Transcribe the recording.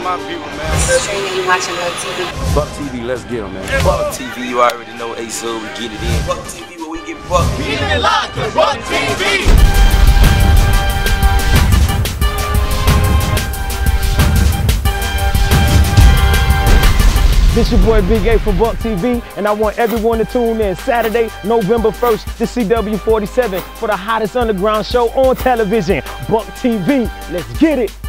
my people, man. Trina, you watching Buck TV? Buck TV, let's get them, man. Buck TV, you already know A-Sub, we get it in. Buck TV, where we get Buck. Keep it locked to Buck TV. This your boy Big A from Buck TV, and I want everyone to tune in Saturday, November 1st to CW47 for the hottest underground show on television, Buck TV. Let's get it.